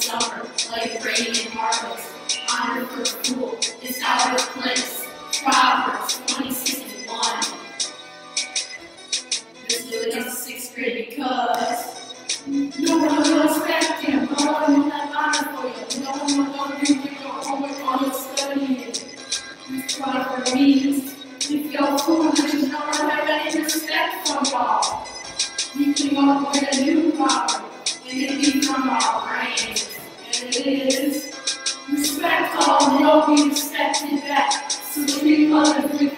summer, like rain and harvest. Honor for a fool is out of place. Proverbs 26:1. This really is 6th grade because no one will respect him. No one will have honor for you. No one will know you with your homework while you're studying. This proverb means if you're foolish, no one have any respect for y'all. We came up with a new proverb, and it be from our brains. And it is, respect all, and you'll be respected back. So treat others with